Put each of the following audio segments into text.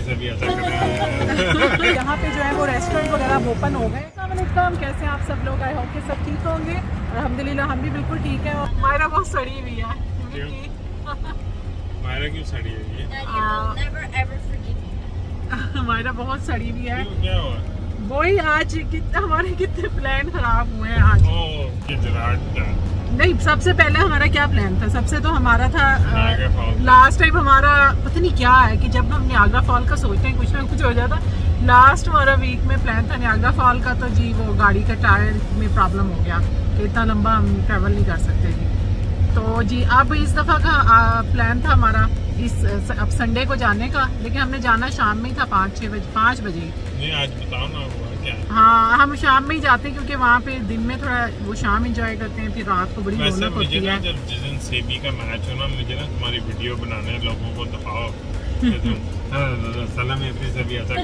से भी ऐसा करें। यहाँ पे जो है वो रेस्टोरेंट वगैरह ओपन हो गए। अस्सलाम, कैसे हैं आप सब लोग? आई होप कि सब ठीक होंगे। अल्हम्दुलिल्लाह हम भी बिल्कुल ठीक है। और मायरा बहुत सड़ी हुई है। मायरा क्यों सड़ी हुई है? मायरा बहुत सड़ी हुई है। क्या हुआ? वही आज हमारे कितने प्लान खराब हुए हैं आज। नहीं, सबसे पहले हमारा क्या प्लान था? सबसे तो हमारा था लास्ट टाइम हमारा पता नहीं क्या है कि जब हम नियाग्रा फॉल का सोचते हैं कुछ ना कुछ हो जाता। लास्ट हमारा वीक में प्लान था नियाग्रा फॉल का, तो जी वो गाड़ी का टायर में प्रॉब्लम हो गया कि इतना लंबा हम ट्रैवल नहीं कर सकते जी। तो जी अब इस दफ़ा का प्लान था हमारा अब संडे को जाने का, लेकिन हमने जाना शाम में ही था 5 बजे। नहीं, आज बताओ ना हुआ क्या? हाँ, हम शाम में ही जाते हैं क्योंकि वहाँ पे दिन में थोड़ा वो शाम एंजॉय करते हैं, फिर रात को बड़ी रौनक होती है। जब जिस दिन सेबी का मैच हो ना, मुझे ना तुम्हारी वीडियो बनाने, लोगों को दिखाओ सलाम से भी ऐसा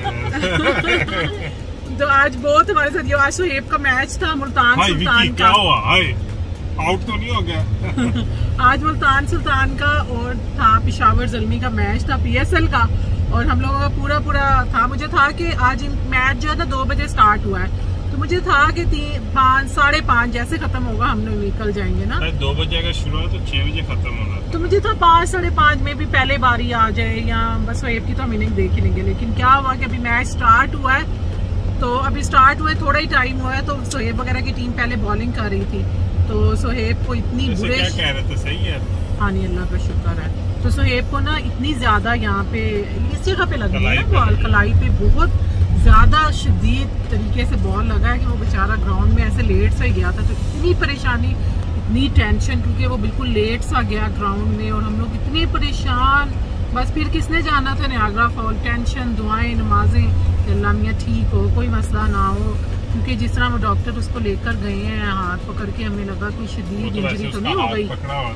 करें। तो आज बहुत हमारे साथ ये आज सुहेब का मैच था मुल्तान सुल्तान का। क्या हुआ? आउट तो नहीं हो गया? आज मुल्तान सुल्तान का और था पेशावर ज़ल्मी का मैच था PSL का, और हम लोगों का पूरा था। मुझे था कि आज मैच जो है ना 2 बजे स्टार्ट हुआ है, तो मुझे था कि 5, 5:30 जैसे खत्म होगा हम लोग निकल जाएंगे ना। 2 बजे अगर शुरू हो तो 6 बजे खत्म होना था। तो मुझे था 5, 5:30 में भी पहले बारी आ जाए, या बस सुहेब की तो हम इनिंग देख लेंगे। लेकिन क्या हुआ कि अभी मैच स्टार्ट हुआ है, तो अभी स्टार्ट हुए थोड़ा ही टाइम हुआ है, तो सुहेब वगैरह की टीम पहले बॉलिंग कर रही थी। तो सुहेब को इतनी बुरे क्या कह रहे थे? सही है। हाँ नहीं, अल्लाह का शुक्र है। तो सुहेब को ना इतनी ज्यादा यहाँ पे इस जगह पे लगी है ना बॉल, कलाई पे बहुत ज्यादा शदीद तरीके से बॉल लगा है कि वो बेचारा ग्राउंड में ऐसे लेट सा गया था। तो इतनी परेशानी, इतनी टेंशन, क्योंकि वो बिल्कुल लेट सा गया ग्राउंड में, और हम लोग इतने परेशान। बस फिर किसने जाना था नियाग्रा फॉल? टेंशन, दुआएं, नमाजें कि अल्लाह मियां ठीक हो, कोई मसला ना हो। क्योंकि जिस तरह वो डॉक्टर उसको लेकर गए हैं हाथ पकड़ के, हमें लगा कि शदीद इंजरी तो नहीं हो गई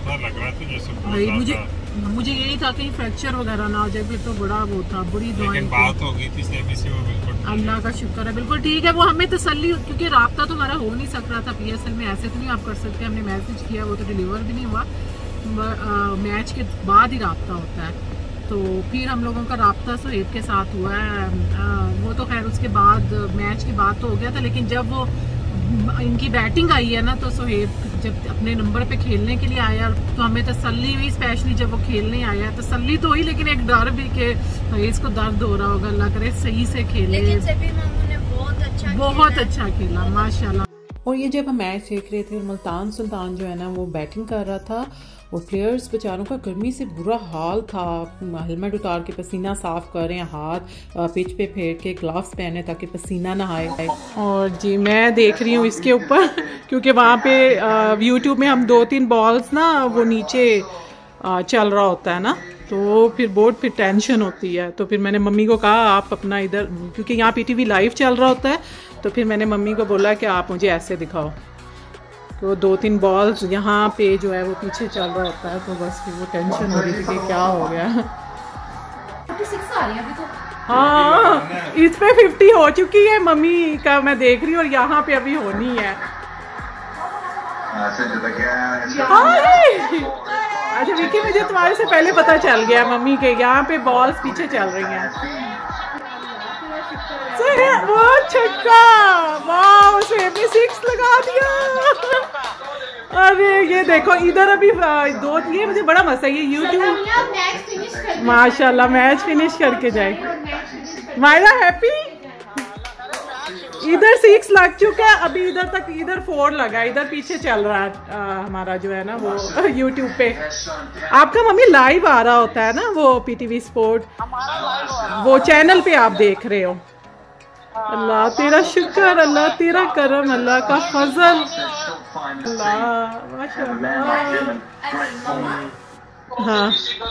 भाई। मुझे यही था कि फ्रैक्चर वगैरह ना हो जाए, फिर तो बड़ा वो था, बड़ी दुआएं बात हो गई थी सेबी से, वो बिल्कुल अल्लाह का शुक्र है बिल्कुल ठीक है। वो हमें तसल्ली, क्योंकि राब्ता तो हमारा हो नहीं सक रहा था PSL में, ऐसे तो नहीं आप कर सकते। हमने मैसेज किया, वो तो डिलीवर भी नहीं हुआ, मैच के बाद ही राब्ता होता है। तो फिर हम लोगों का राब्ता सुहेब के साथ हुआ है। वो तो खैर उसके बाद मैच के बाद तो हो गया था, लेकिन जब वो इनकी बैटिंग आई है ना, तो सुहेब जब अपने नंबर पे खेलने के लिए आया, तो हमें तसल्ली हुई, स्पेशली जब वो खेलने आया तसल्ली तो हुई, लेकिन एक डर भी कि इसको दर्द हो रहा होगा, अल्लाह करे सही से खेले। लेकिन सभी मामू ने बहुत अच्छा खेला माशाल्लाह। और ये जब हम मैच देख रहे थे, मुल्तान सुल्तान जो है ना वो बैटिंग कर रहा था, और प्लेयर्स बेचारों का गर्मी से बुरा हाल था। हेलमेट उतार के पसीना साफ कर रहे हैं, हाथ पिच पे फेर के ग्लव्स पहने ताकि पसीना ना आए। और जी मैं देख रही हूँ इसके ऊपर क्योंकि वहाँ पे YouTube में हम 2-3 बॉल्स ना वो नीचे चल रहा होता है ना, तो फिर बहुत फिर टेंशन होती है। तो फिर मैंने मम्मी को कहा आप अपना इधर, क्योंकि यहाँ PTV लाइव चल रहा होता है, तो फिर मैंने मम्मी को बोला कि आप मुझे ऐसे दिखाओ। तो 2-3 बॉल्स यहाँ पे जो है वो पीछे चल रहा होता है, तो बस फिर वो टेंशन हो रही थी कि क्या हो गया। 56 आ रही है अभी तो। हाँ, इस पे 50 हो चुकी है मम्मी का, मैं देख रही हूँ, और यहाँ पे अभी होनी है। अच्छा विकी, मुझे तुम्हारे से पहले पता चल गया मम्मी के यहाँ पे बॉल्स पीछे चल रही हैं। वो छक्का, वाह, सुहेब ने 6 लगा दिया। अरे ये देखो इधर अभी 2, ये मुझे बड़ा मजा है ये YouTube माशाल्लाह मैच फिनिश करके जाए। मायरा हैप्पी, इधर 6 लग चुका है, अभी इधर तक, इधर 4 लगा, इधर पीछे चल रहा है हमारा जो है ना वो YouTube पे। आपका मम्मी लाइव आ रहा होता है ना वो PTV स्पोर्ट, वो चैनल पे आप देख रहे हो। अल्लाह तेरा शुक्र, अल्लाह तेरा करम, अल्लाह का फजल, अल्लाह माशाल्लाह। हाँ,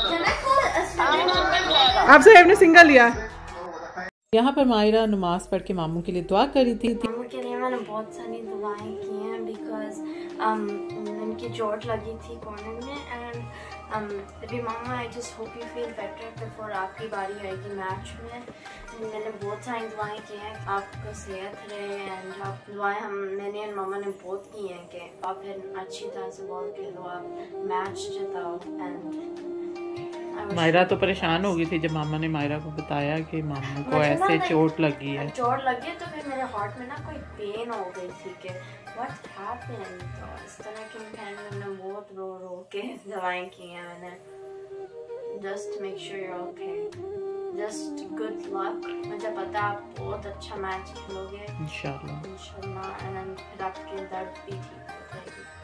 आप सुहेब ने सिंगल लिया। यहाँ पर मायरा नमाज पढ़ के मामू के लिए दुआ करी थी। मामू के लिए मैंने बहुत सारी दुआएं की हैं, बिकॉज उनकी चोट लगी थी कॉर्नर में, एंड अभी mama I just hope you feel better before आपकी बारी आएगी मैच में। मैंने बहुत सारी दुआएं की हैं आपको सेहत रहे, एंड आप दुआएं मैंने और मामा ने बहुत की हैं कि आप फिर अच्छी तरह से बॉल खेलो, आप मैच जिताओ, एंड मायरा तो परेशान हो गई थी जब मामा ने मायरा को बताया कि मामा को ऐसे चोट लगी है। चोट लगी तो फिर मेरे हार्ट में ना कोई पेन हो गई थी कि व्हाट हैपेंड। तो इस तरह की मैंने बहुत रो के दवाएं की हैं मैंने। Just make sure you are okay, just good luck. मुझे पता आप बहुत अच्छा मैच खेलोगे इंशाल्लाह एंड फिर आपके दर्द भी ठीक हो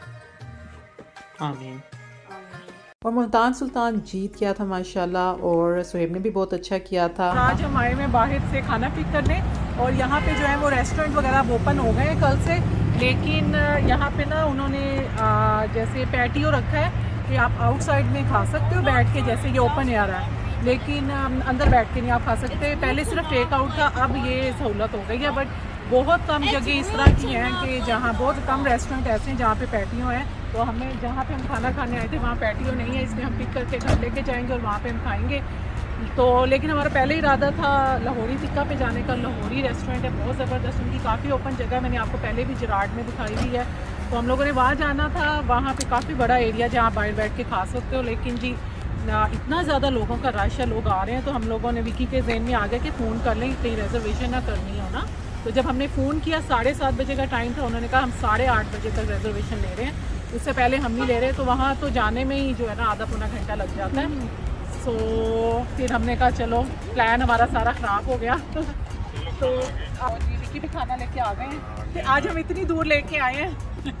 जाएगी। आमीन। और मुल्तान सुल्तान जीत गया था माशाल्लाह, और सुहेब ने भी बहुत अच्छा किया था। आज हम आए में बाहर से खाना पिक करने, और यहाँ पे जो है वो रेस्टोरेंट वगैरह ओपन हो गए हैं कल से, लेकिन यहाँ पे ना उन्होंने जैसे पैटियो रखा है कि आप आउटसाइड में खा सकते हो बैठ के, जैसे ये ओपन एयर है, लेकिन अंदर बैठ के नहीं आप खा सकते। पहले सिर्फ टेक आउट था, अब ये सहूलत हो गई है, बट बहुत कम जगह इस तरह की हैं कि जहाँ बहुत कम रेस्टोरेंट ऐसे हैं जहाँ पे पैटियो हैं। तो हमें जहाँ पे हम खाना खाने आए थे वहाँ पैटियो नहीं है, इसलिए हम पिक करके घर लेके जाएंगे और वहाँ पे हम खाएंगे। तो लेकिन हमारा पहले इरादा था लाहौरी टिक्का पे जाने का। लाहौरी रेस्टोरेंट है बहुत ज़बरदस्त, उनकी काफ़ी ओपन जगह, मैंने आपको पहले भी जराड में दिखाई हुई है। तो हम लोगों ने वहाँ जाना था, वहाँ पे काफ़ी बड़ा एरिया जहाँ बाहर बैठ के खा सकते हो, लेकिन जी इतना ज़्यादा लोगों का रश है, लोग आ रहे हैं। तो हम लोगों ने विकी के ज़हन में आ गया कि फ़ोन कर लें, कहीं रिजर्वेशन ना करनी हो ना। तो जब हमने फ़ोन किया 7:30 बजे का टाइम था, उन्होंने कहा हम 8:30 बजे तक रिजर्वेशन ले रहे हैं, उससे पहले हम नहीं ले रहे। तो वहाँ तो जाने में ही जो है ना आधा पौना घंटा लग जाता है। सो फिर हमने कहा चलो प्लान हमारा सारा ख़राब हो गया। तो विकी भी खाना लेके आ गए हैं, फिर आज हम इतनी दूर लेके आए हैं।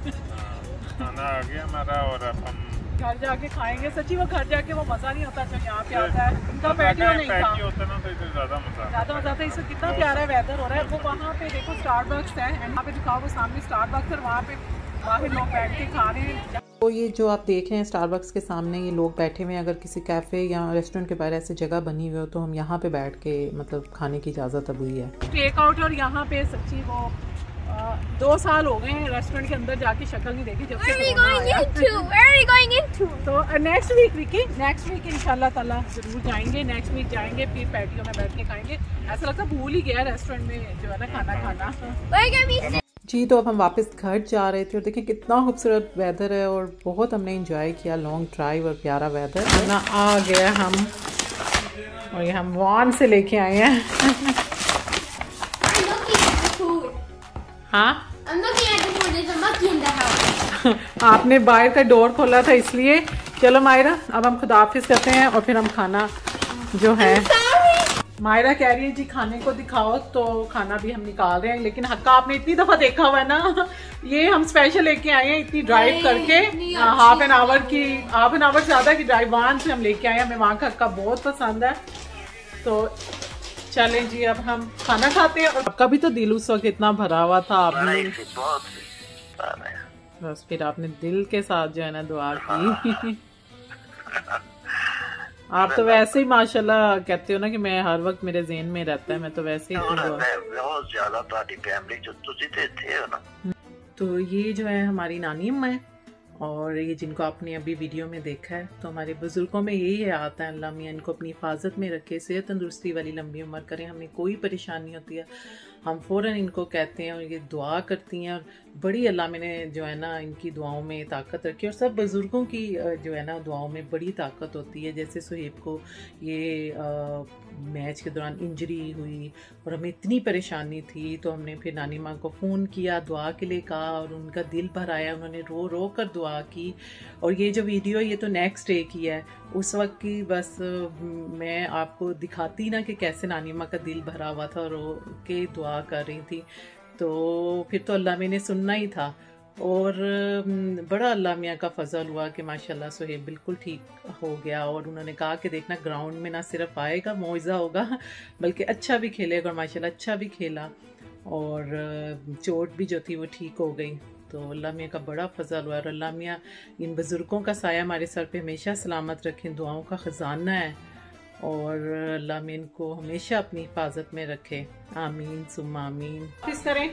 खाना आ गया हमारा और अब हम घर जाके खाएंगे। सच्ची वो घर जाके वो मज़ा नहीं होता जो यहाँ पे आता है। उनका पैटियो नहीं था, होता ना तो ज़्यादा मज़ा आता। इससे कितना प्यारा वेदर हो रहा है। वो वहाँ पे देखो स्टारबक्स है, एंड वहाँ पे दिखाओ वो सामने स्टारबक्स, और वहाँ पे बाहर लोग बैठ के खा रहे हैं। तो ये जो आप देख रहे हैं स्टारबक्स के सामने ये लोग बैठे हुए हैं। अगर किसी कैफ़े या रेस्टोरेंट के बाहर ऐसी जगह बनी हुई हो तो हम यहाँ पे बैठ के मतलब खाने की इजाज़त अब हुई है। टेक आउट, और यहाँ पे सच्ची वो 2 साल हो गए हैं रेस्टोरेंट के अंदर जाके शक्ल नहीं देखी जब से तो next week Vicky, next week इंशाल्लाह ताला जरूर जाएंगे। नेक्स्ट वीक जाएंगे, फिर पैटियो में बैठ के खाएंगे। ऐसा लगता है भूल ही गया रेस्टोरेंट में जो है ना खाना खाना। जी तो अब हम वापस घर जा रहे थे और देखें कितना खूबसूरत वेदर है और बहुत हमने एंजॉय किया, लॉन्ग ड्राइव और प्यारा वेदर। खाना आ गया हम, और ये हम वान से लेके आए हैं। हाँ आपने बाहर का डोर खोला था इसलिए। चलो मायरा अब हम खुदाफिज करते हैं और फिर हम खाना जो है, मायरा कह रही है जी खाने को दिखाओ, तो खाना भी हम निकाल रहे हैं। लेकिन हक्का आपने इतनी दफा देखा हुआ है ना, ये हम स्पेशल लेके आए हैं इतनी ड्राइव करके, हाफ एन आवर से ज्यादा की ड्राइव वहां से हम लेके आए हैं। हमें वहां का हक्का बहुत पसंद है। तो चलें जी अब हम खाना खाते हैं। और आपका भी तो दिल उस वक्त इतना भरा हुआ था, आपने बस फिर आपने दिल के साथ जो है ना दुआ की। आप तो वैसे ही माशाल्लाह कहते हो ना कि मैं हर वक्त मेरे ज़हन में रहता है, मैं तो वैसे ही बहुत ज्यादा ਤੁਹਾਡੀ फैमिली जो ਤੁਸੀਂ ਤੇ ਇੱਥੇ हो ना। तो ये जो है हमारी नानी अम्मा है, और ये जिनको आपने अभी वीडियो में देखा है, तो हमारे बुजुर्गों में यही है आता है अल्लाह मियां इनको अपनी हिफाजत में रखे, सेहत तंदुरुस्ती वाली लंबी उम्र करें। हमें कोई परेशानी होती है हम फ़ौरन इनको कहते हैं और ये दुआ करती हैं, और बड़ी अल्लाह मैंने जो है ना इनकी दुआओं में ताकत रखी। और सब बुज़ुर्गों की जो है ना दुआओं में बड़ी ताकत होती है। जैसे सुहेब को ये मैच के दौरान इंजरी हुई और हमें इतनी परेशानी थी, तो हमने फिर नानी माँ को फ़ोन किया, दुआ के लिए कहा, और उनका दिल भर आया, उन्होंने रो रो कर दुआ की। और ये जो वीडियो ये तो नेक्स्ट डे की है, उस वक्त की बस मैं आपको दिखाती ना कि कैसे नानी माँ का दिल भरा हुआ था, रो के दुआ कर रही थी। तो फिर तो अल्लाह मैंने सुनना ही था, और बड़ा अल्लाह मियाँ का फजल हुआ कि माशाल्लाह सुहेब बिल्कुल ठीक हो गया। और उन्होंने कहा कि देखना ग्राउंड में ना सिर्फ आएगा मौइज़ा होगा, बल्कि अच्छा भी खेलेगा, और माशाल्लाह अच्छा भी खेला, और चोट भी जो थी वो ठीक हो गई। तो अल्लाह मियाँ का बड़ा फजल हुआ, और अल्लाह मियाँ इन बुज़ुर्गों का साया हमारे सर पे हमेशा सलामत रखें, दुआओं का ख़जाना है, और अल्लाह में इनको हमेशा अपनी हिफाजत में रखे। आमीन सुम्मा आमीन। किस करें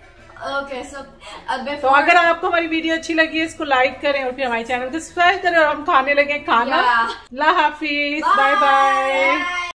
तो अगर आपको हमारी वीडियो अच्छी लगी है इसको लाइक करें, और फिर हमारे चैनल को सब्सक्राइब करें, और हम खाने लगे खाना। अल्लाह हाफिज, बाय बाय।